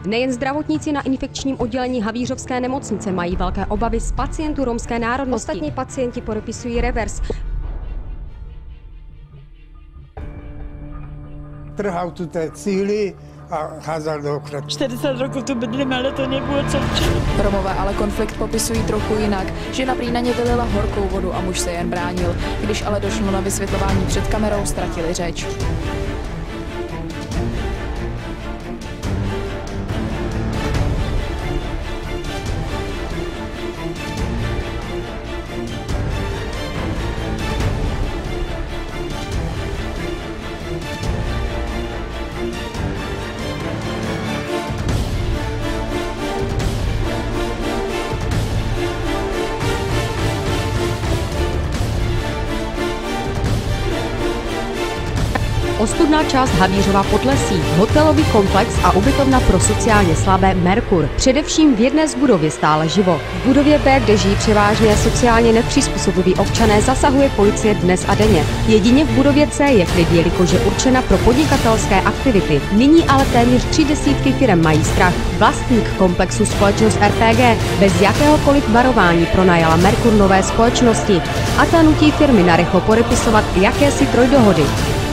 Nejen zdravotníci na infekčním oddělení Havířovské nemocnice mají velké obavy z pacientů romské národnosti. Ostatní pacienti podepisují revers. Trhal tu té cíly a házel do okna. 40 roků tu bydlíme, ale to nebylo co učinit. Romové ale konflikt popisují trochu jinak. Žena prý na ně vylila horkou vodu a muž se jen bránil. Když ale došlo na vysvětlování před kamerou, ztratili řeč. Ostudná část Havířova Podlesí, hotelový komplex a ubytovna pro sociálně slabé Merkur. Především v jedné z budov je stále živo. V budově B, kde žijí převážně sociálně nepřizpůsobiví občané, zasahuje policie dnes a denně. Jedině v budově C je klid, jelikož je určena pro podnikatelské aktivity. Nyní ale téměř 30 firem mají strach. Vlastník komplexu společnost RPG bez jakéhokoliv varování pronajala Merkur nové společnosti a ta nutí firmy narychlo podepisovat jakési trojdohody.